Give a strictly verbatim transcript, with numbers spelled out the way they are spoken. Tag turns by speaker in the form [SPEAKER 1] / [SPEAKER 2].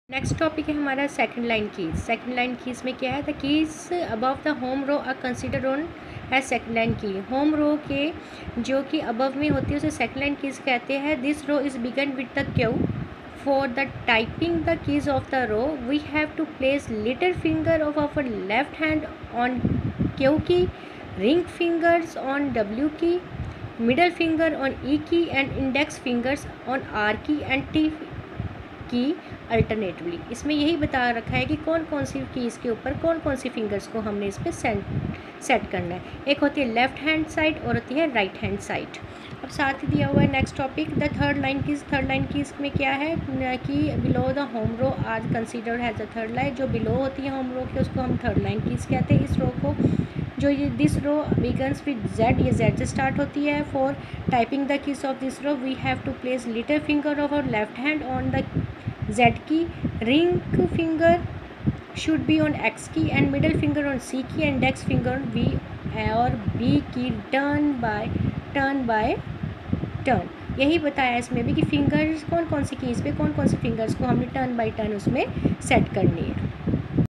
[SPEAKER 1] Next topic है हमारा second line keys. Second line keys में क्या है, the keys above the home row are consider on है सेकंड लाइन की। होम रो के जो कि अबव में होती है उसे सेकंड लाइन कीज कहते हैं। This row is begin with the Q. For the typing the keys of the row we have to place little finger of our left hand on Q key, ring fingers on W key, middle finger on E key and index fingers on R key and T key alternatively. इसमें यही बता रखा है कि कौन कौन सी keys के ऊपर कौन कौन सी फिंगर्स को हमने इस पर सेट सेट करना है। एक होती है लेफ्ट हैंड साइड और होती है राइट हैंड साइड। अब साथ ही दिया हुआ है next topic the third line keys. Third line keys में क्या है कि below the home row are considered has the third line. जो बिलो होती है होम रो के उसको हम थर्ड लाइन कीज कहते हैं। इस रो को जो ये this row begins with Z, ये जेड से स्टार्ट होती है। For typing the keys of this row we have to place little finger of our left hand on the Z key, ring finger should be on X key and middle finger on C key and index finger on V और B key turn by turn by turn. यही बताया इसमें भी कि fingers कौन कौन सी keys पे कौन कौन सी फिंगर्स को हमने टर्न बाय टर्न उसमें सेट करनी है।